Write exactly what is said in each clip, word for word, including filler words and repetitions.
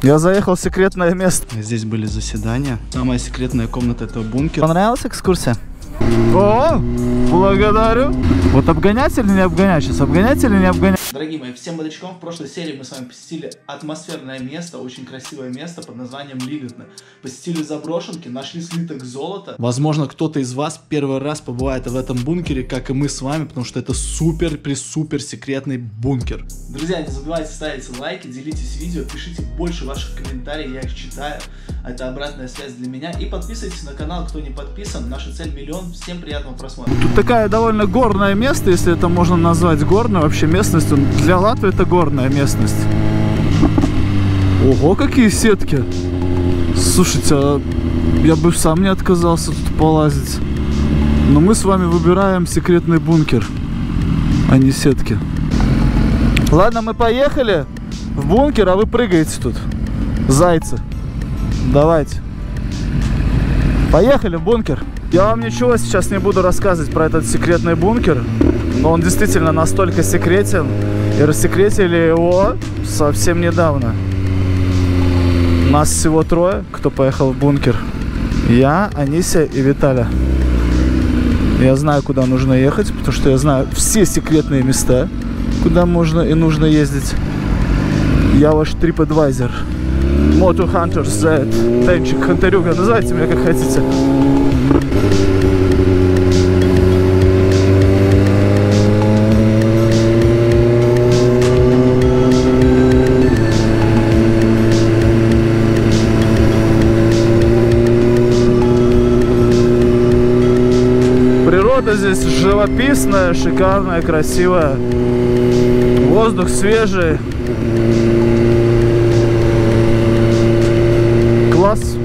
Я заехал в секретное место. Здесь были заседания. Самая секретная комната этого бункера. Понравилась экскурсия? О, благодарю. Вот обгонять или не обгонять? Сейчас обгонять или не обгонять? Дорогие мои, всем бодрячком. В прошлой серии мы с вами посетили атмосферное место, очень красивое место под названием Лиготно. Посетили заброшенки, нашли слиток золота. Возможно, кто-то из вас первый раз побывает в этом бункере, как и мы с вами, потому что это супер-пресупер секретный бункер. Друзья, не забывайте ставить лайки, делитесь видео, пишите больше ваших комментариев, я их читаю. Это обратная связь для меня. И подписывайтесь на канал, кто не подписан. Наша цель миллион. Всем приятного просмотра. Тут такая довольно горное место, если это можно назвать горной вообще местностью. Для Латвии это горная местность. Ого, какие сетки! Слушайте, а я бы сам не отказался тут полазить. Но мы с вами выбираем секретный бункер, а не сетки. Ладно, мы поехали в бункер, а вы прыгаете тут. Зайцы. Давайте. Поехали в бункер. Я вам ничего сейчас не буду рассказывать про этот секретный бункер, но он действительно настолько секретен, и рассекретили его совсем недавно. Нас всего трое, кто поехал в бункер. Я, Анися и Виталя. Я знаю, куда нужно ехать, потому что я знаю все секретные места, куда можно и нужно ездить. Я ваш TripAdvisor. Moto Hunter Z, Тенчик, Хантерюга, называйте меня как хотите. Природа здесь живописная, шикарная, красивая. Воздух свежий. Класс.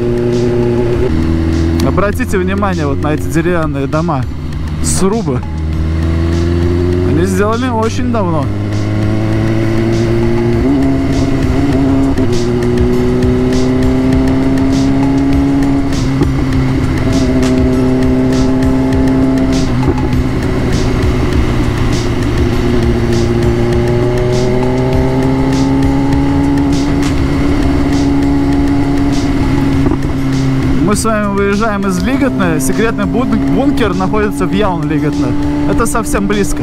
Обратите внимание вот на эти деревянные дома, срубы. Они сделали очень давно. Мы с вами выезжаем из Лиготно. Секретный бункер находится в Яун-Лиготно. Это совсем близко.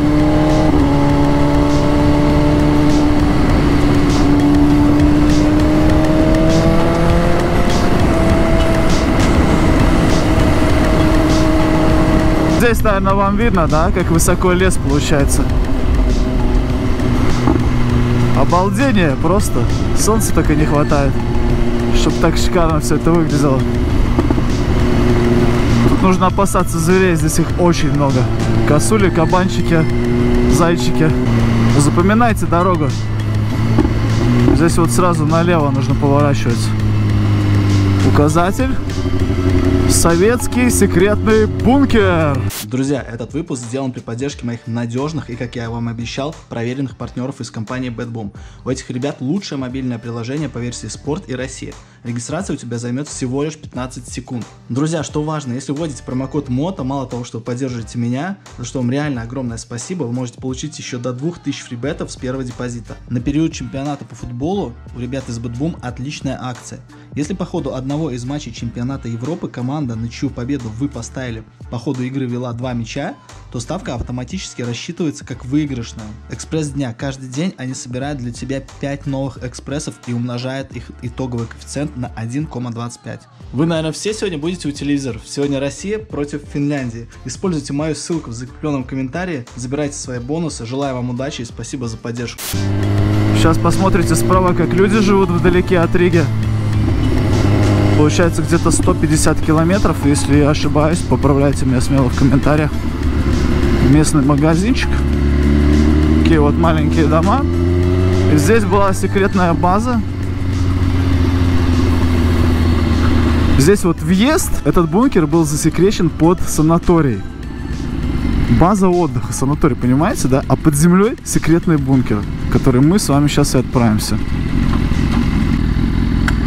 Здесь, наверное, вам видно, да, как высоко лес получается. Обалдение просто. Солнца только не хватает, чтобы так шикарно все это выглядело. Тут нужно опасаться зверей, здесь их очень много. Косули, кабанчики, зайчики. Запоминайте дорогу. Здесь вот сразу налево нужно поворачивать. Указатель. Советский секретный бункер. Друзья, этот выпуск сделан при поддержке моих надежных и, как я вам обещал, проверенных партнеров из компании BetBoom. У этих ребят лучшее мобильное приложение по версии Sport и Россия. Регистрация у тебя займет всего лишь пятнадцать секунд. Друзья, что важно, если вводите промокод МОТО, мало того, что вы поддерживаете меня, за что вам реально огромное спасибо, вы можете получить еще до двух тысяч фрибетов с первого депозита. На период чемпионата по футболу у ребят из BetBoom отличная акция. Если по ходу одного из матчей чемпионата Европы команда, на чью победу вы поставили, по ходу игры вела два мяча, то ставка автоматически рассчитывается как выигрышная. Экспресс дня. Каждый день они собирают для тебя пять новых экспрессов и умножают их итоговый коэффициент на один целых двадцать пять. Вы, наверное, все сегодня будете у телевизоров. Сегодня Россия против Финляндии. Используйте мою ссылку в закрепленном комментарии, забирайте свои бонусы. Желаю вам удачи и спасибо за поддержку. Сейчас посмотрите справа, как люди живут вдалеке от Риги. Получается где-то сто пятьдесят километров, если я ошибаюсь, поправляйте меня смело в комментариях. Местный магазинчик. Такие вот маленькие дома. И здесь была секретная база. Здесь вот въезд, этот бункер был засекречен под санаторий. База отдыха, санаторий, понимаете, да? А под землей секретный бункер, в который мы с вами сейчас и отправимся.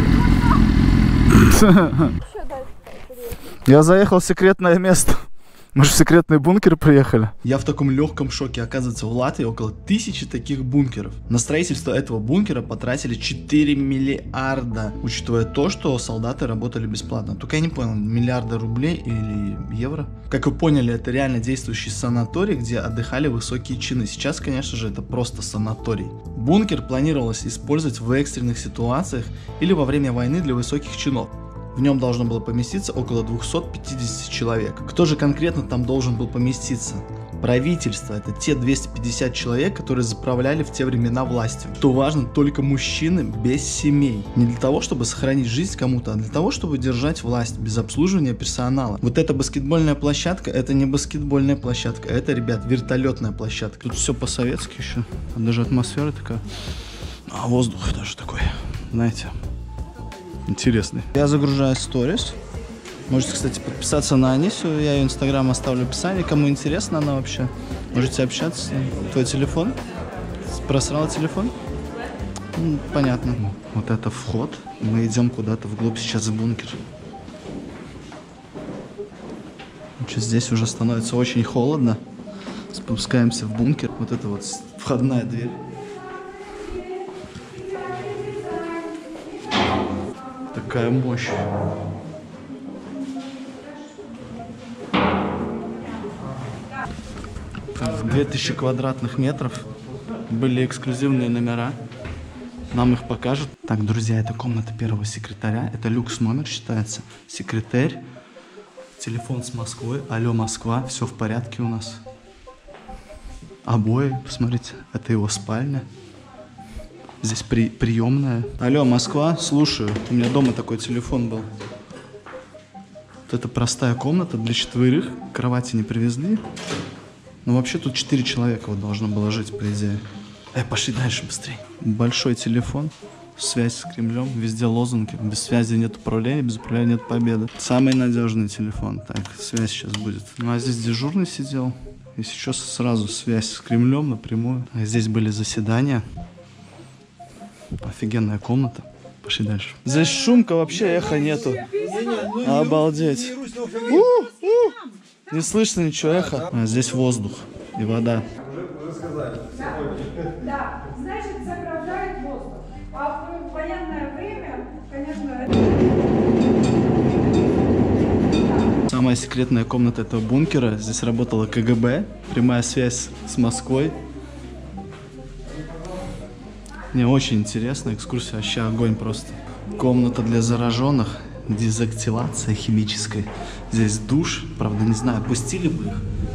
Я заехал в секретное место. Мы же в секретный бункер приехали. Я в таком легком шоке. Оказывается, в Латвии около тысячи таких бункеров. На строительство этого бункера потратили четыре миллиарда, учитывая то, что солдаты работали бесплатно. Только я не понял, миллиарда рублей или евро? Как вы поняли, это реально действующий санаторий, где отдыхали высокие чины. Сейчас, конечно же, это просто санаторий. Бункер планировалось использовать в экстренных ситуациях или во время войны для высоких чинов. В нем должно было поместиться около двухсот пятидесяти человек. Кто же конкретно там должен был поместиться? Правительство. Это те двести пятьдесят человек, которые заправляли в те времена властью. Что важно, только мужчины без семей. Не для того, чтобы сохранить жизнь кому-то, а для того, чтобы держать власть без обслуживания персонала. Вот эта баскетбольная площадка, это не баскетбольная площадка, это, ребят, вертолетная площадка. Тут все по-советски еще. Даже атмосфера такая. А воздух даже такой, знаете, интересный. Я загружаю сторис. Можете, кстати, подписаться на Анису. Я ее инстаграм оставлю в описании. Кому интересно она вообще, можете общаться. Твой телефон? Просрала телефон? Ну, понятно. Вот это вход. Мы идем куда-то вглубь сейчас в бункер. Сейчас здесь уже становится очень холодно. Спускаемся в бункер. Вот это вот входная дверь. Такая мощь. две тысячи квадратных метров. Были эксклюзивные номера. Нам их покажут. Так, друзья, это комната первого секретаря. Это люкс номер считается. Секретарь. Телефон с Москвой. Алло, Москва. Все в порядке у нас. Обои, посмотрите. Это его спальня. Здесь при, приемная. Алло, Москва, слушаю. У меня дома такой телефон был. Вот это простая комната для четверых. Кровати не привезли. Но вообще тут четыре человека вот должно было жить, по идее. Эй, пошли дальше быстрее. Большой телефон. Связь с Кремлем. Везде лозунги. Без связи нет управления, без управления нет победы. Самый надежный телефон. Так, связь сейчас будет. Ну а здесь дежурный сидел. И сейчас сразу связь с Кремлем напрямую. А здесь были заседания. Офигенная комната. Пошли дальше. Здесь шумка, вообще эхо нету. Обалдеть. У, у. Не слышно ничего, эхо. А здесь воздух и вода. Да, значит, заправляет воздух. А в военное время, конечно... Самая секретная комната этого бункера. Здесь работала ка гэ бэ. Прямая связь с Москвой. Мне очень интересно, экскурсия вообще огонь просто. Комната для зараженных, дезактивация химическая. Здесь душ, правда не знаю, пустили бы их.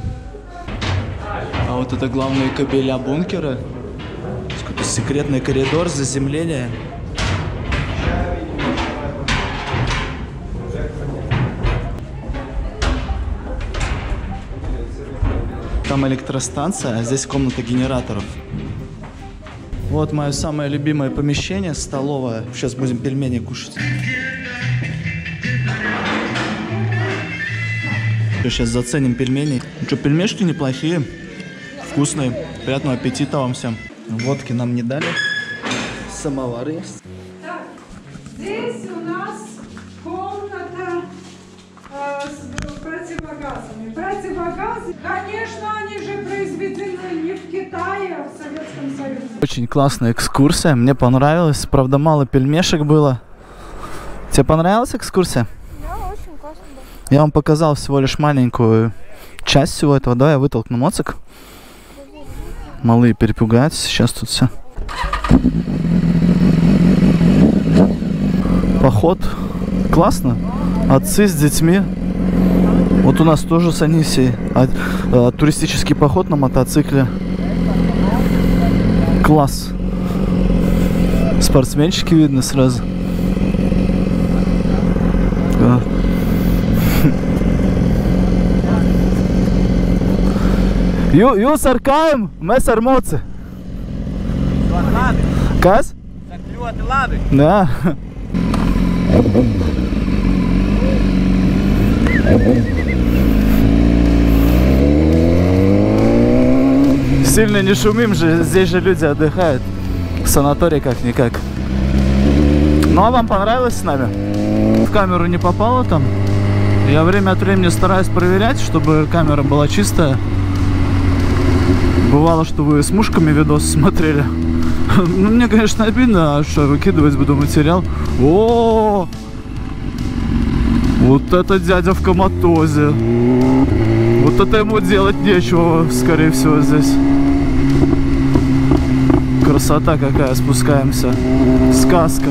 А вот это главные кабеля бункера. Какой-то секретный коридор, заземление. Там электростанция, а здесь комната генераторов. Вот мое самое любимое помещение, столовая. Сейчас будем пельмени кушать. Сейчас заценим пельмени. Ну что, пельмешки неплохие, вкусные. Приятного аппетита вам всем. Водки нам не дали. Самовар есть. Так, здесь у нас комната э, с противогазами. Противогазы, конечно, они же произведены не в Китае, а в Советском Союзе. Очень классная экскурсия, мне понравилось. Правда, мало пельмешек было. Тебе понравилась экскурсия? Да, очень классно было. Я вам показал всего лишь маленькую часть всего этого. Давай я вытолкну моцик. Малые перепугаются. Сейчас тут все. Поход. Классно. Отцы с детьми. Вот у нас тоже с Анисией а, а, туристический поход на мотоцикле. Класс. Спортсменчики видно сразу. А. Ю, jūs ar kājām, mēs ar moci. Ļoti labi. Kas? Saka, ļoti labi. Jā. Сильно не шумим же, здесь же люди отдыхают. Санаторий Я время от времени стараюсь проверять, чтобы камера была чистая. Бывало, что вы с мушками видосы смотрели. Ну, мне, конечно, обидно, а что, выкидывать буду материал. О, вот это дядя в коматозе. Вот это ему делать нечего, скорее всего, здесь. Красота какая, спускаемся. Сказка.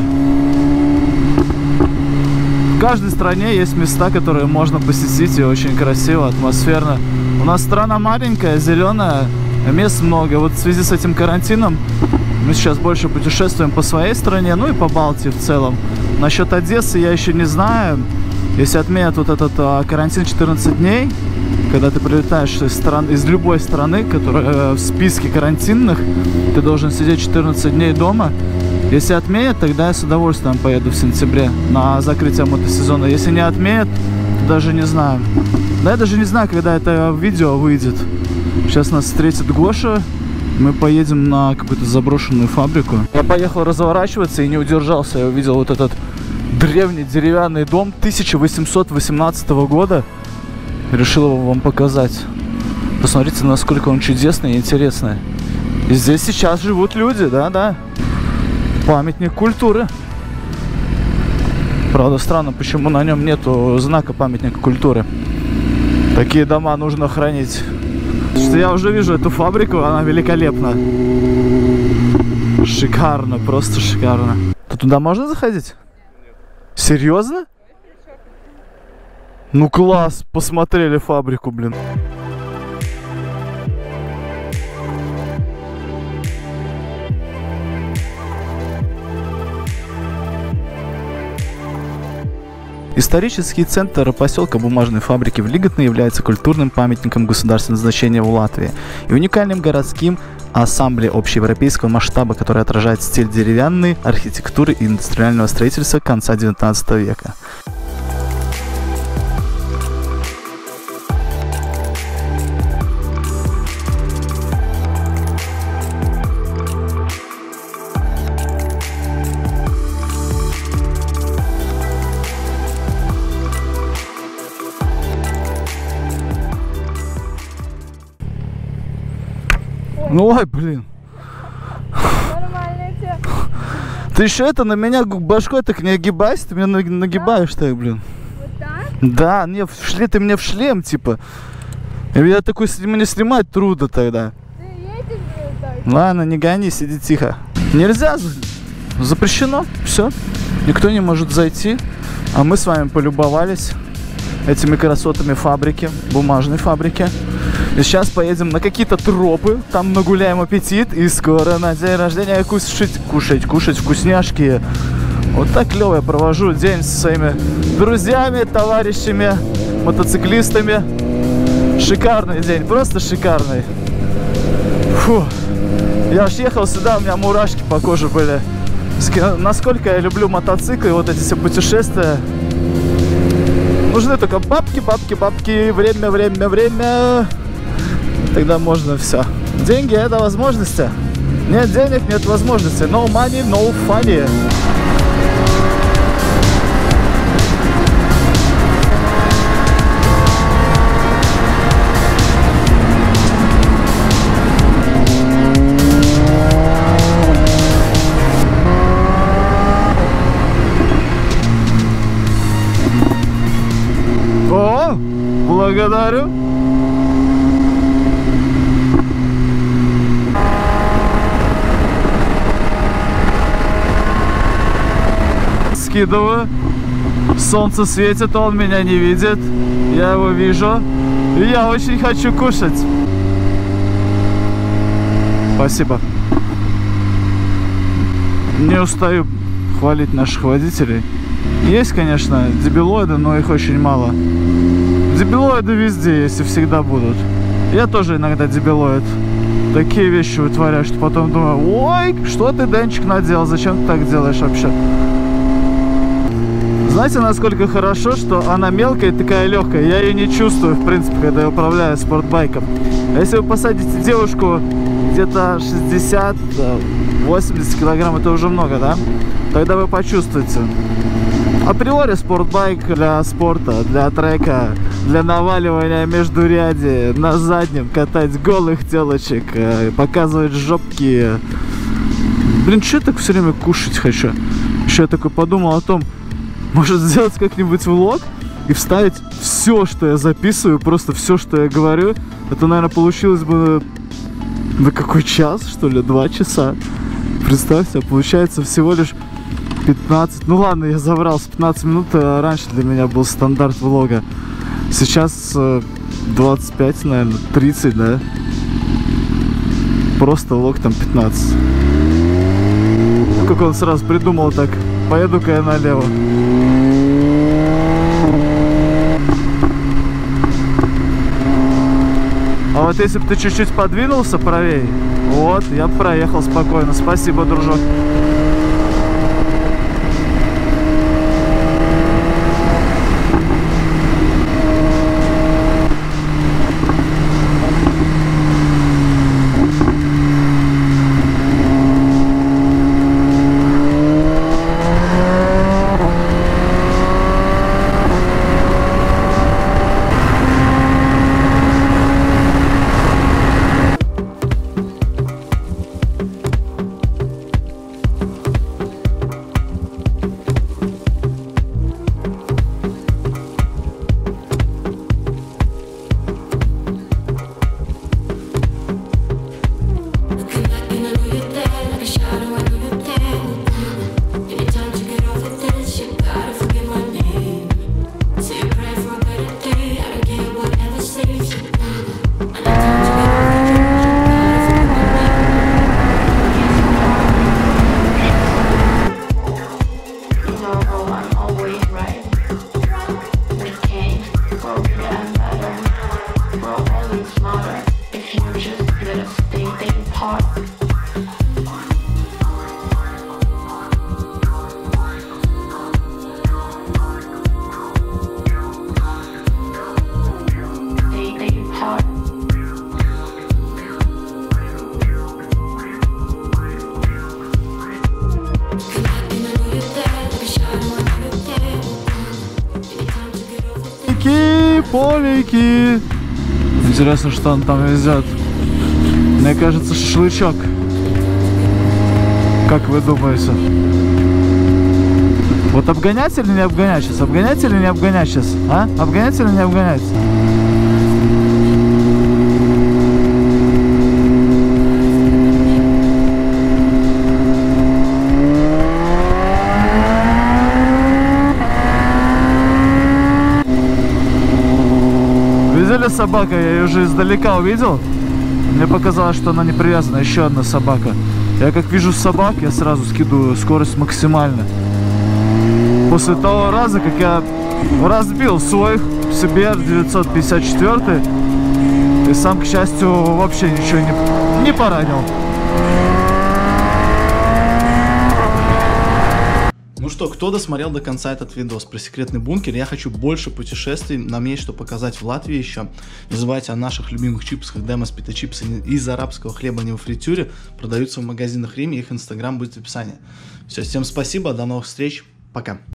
В каждой стране есть места, которые можно посетить, и очень красиво, атмосферно. У нас страна маленькая, зеленая, мест много. Вот в связи с этим карантином мы сейчас больше путешествуем по своей стране, ну и по Балтии в целом. Насчет Одессы я еще не знаю. Если отменят вот этот а, карантин четырнадцать дней, когда ты прилетаешь из, стран, из любой страны, которая в списке карантинных, ты должен сидеть четырнадцать дней дома. Если отменят, тогда я с удовольствием поеду в сентябре на закрытие мотосезона. Если не отменят, даже не знаю. Да я даже не знаю, когда это видео выйдет. Сейчас нас встретит Гоша. Мы поедем на какую-то заброшенную фабрику. Я поехал разворачиваться и не удержался. Я увидел вот этот древний деревянный дом тысяча восемьсот восемнадцатого года. Решил его вам показать. Посмотрите, насколько он чудесный и интересный. И здесь сейчас живут люди, да-да. Памятник культуры. Правда, странно, почему на нем нету знака памятника культуры. Такие дома нужно хранить. Что я уже вижу эту фабрику, она великолепна. Шикарно, просто шикарно. То туда можно заходить? Серьезно? Ну класс, посмотрели фабрику, блин. Исторический центр поселка бумажной фабрики в Лиготно является культурным памятником государственного значения в Латвии и уникальным городским ассамблеей общеевропейского масштаба, который отражает стиль деревянной архитектуры и индустриального строительства конца девятнадцатого века. Ну ой, блин. Нормально тебе. Ты еще это на меня башкой так не огибайся, ты меня нагибаешь так, блин. Вот так? Да, не, в шлем, ты мне в шлем, типа. И меня такой мне снимать трудно тогда. Ты едешь так? Ладно, не гони, сиди тихо. Нельзя, запрещено, все. Никто не может зайти. А мы с вами полюбовались этими красотами фабрики, бумажной фабрики. И сейчас поедем на какие-то тропы, там нагуляем аппетит, и скоро на день рождения кушать, кушать, кушать вкусняшки. Вот так клево я провожу день со своими друзьями, товарищами, мотоциклистами. Шикарный день, просто шикарный. Фу. Я аж ехал сюда, у меня мурашки по коже были. Насколько я люблю мотоциклы, вот эти все путешествия. Нужны только бабки, бабки, бабки, время, время, время. Тогда можно все. Деньги — это возможности. Нет денег, нет возможностей. No money, no funny. О, благодарю. Скидываю. Солнце светит, он меня не видит. Я его вижу. И я очень хочу кушать. Спасибо. Не устаю хвалить наших водителей. Есть, конечно, дебилоиды, но их очень мало. Дебилоиды везде есть и всегда будут. Я тоже иногда дебилоид. Такие вещи вытворяю, что потом думаю: ой, что ты, Денчик, наделал? Зачем ты так делаешь вообще? Знаете, насколько хорошо, что она мелкая и такая легкая. Я ее не чувствую, в принципе, когда я управляю спортбайком. А если вы посадите девушку где-то шестьдесят-восемьдесят килограмм, это уже много, да? Тогда вы почувствуете. Априори спортбайк для спорта, для трека, для наваливания междуряди, на заднем катать голых телочек, показывать жопки. Блин, что я так все время кушать хочу? Еще я такой подумал о том, может сделать как-нибудь влог и вставить все, что я записываю, просто все, что я говорю. Это, наверное, получилось бы на какой час, что ли, два часа. Представьте, получается всего лишь пятнадцать. Ну ладно, я заврал, с пятнадцать минут раньше для меня был стандарт влога. Сейчас двадцать пять, наверное, тридцать, да? Просто влог там пятнадцать. Как он сразу придумал так, поеду-ка я налево. А вот если бы ты чуть-чуть подвинулся правее, вот, я бы проехал спокойно. Спасибо, дружок. Полики. Интересно, что он там везет. Мне кажется, шашлычок. Как вы думаете? Вот обгонять или не обгонять сейчас? Обгонять или не обгонять сейчас? А? Обгонять или не обгонять? Видели собака? Я ее уже издалека увидел. Мне показалось, что она не привязана. Еще одна собака. Я как вижу собак, я сразу скидываю скорость максимально. После того раза, как я разбил свой си би ар девятьсот пятьдесят четыре и сам, к счастью, вообще ничего не, не поранил. Ну что, кто досмотрел до конца этот видос про секретный бункер, я хочу больше путешествий, нам есть что показать в Латвии еще. Не забывайте о наших любимых чипсах Демос Пита чипсы из арабского хлеба не во фритюре, продаются в магазинах Риме, их инстаграм будет в описании. Все, всем спасибо, до новых встреч, пока.